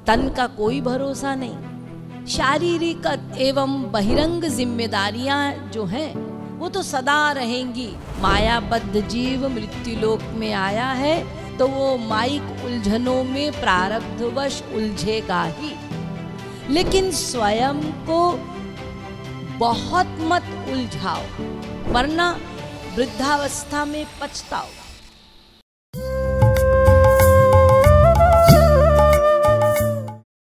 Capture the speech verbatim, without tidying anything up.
तन का कोई भरोसा नहीं। शारीरिक एवं बहिरंग जिम्मेदारियां जो हैं वो तो सदा रहेंगी। मायाबद्ध जीव मृत्युलोक में आया है तो वो माइक उलझनों में प्रारब्धवश उलझेगा ही, लेकिन स्वयं को बहुत मत उलझाओ, वरना वृद्धावस्था में पछताओ।